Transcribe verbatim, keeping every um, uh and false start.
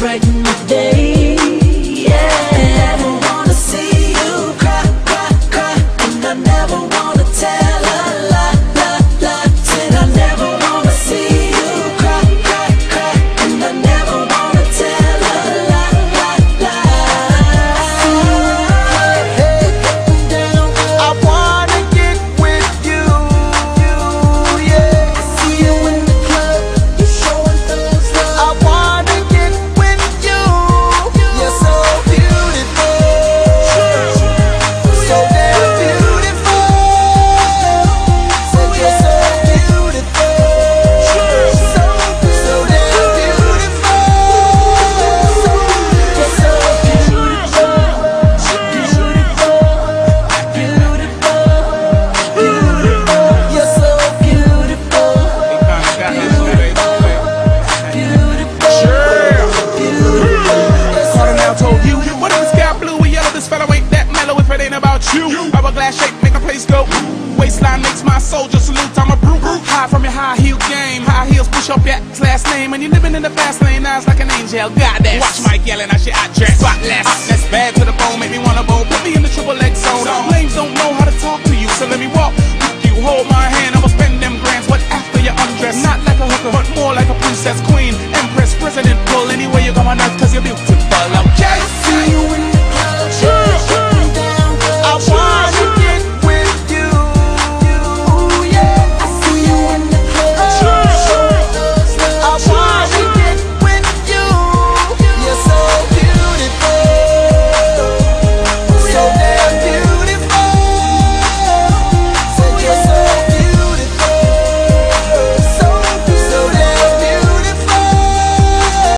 brighten my day. Yeah, I never wanna see you cry, cry, cry, and I never wanna tell a lie, lie, lie. Said I never wanna see you cry, cry, cry, and I never wanna tell a lie, lie, lie. Hey, I wanna get with you, yeah. See you in the club, you showing thugs love. I wanna get with you. You're so beautiful, so damn beautiful. Said you're so beautiful, so so damn beautiful. You're so beautiful, beautiful, beautiful, beautiful. You're so beautiful, Carter now told you, what if the sky blue or yellow? This fellow ain't that mellow if it ain't about you. Hourglass shape make a place go. Waistline makes my soldier salute. I'm a brute. High from your high heel game. High heels push up your last name. And you're living in the fast lane. Eyes like an angel. Goddess. Watch Mike yelling out shit. I dress spotless. That's bad to the bone. Make me wanna bone. Put me in the triple X zone. Lames don't know how to talk to you, so let me walk with you. Hold my hand. I'm a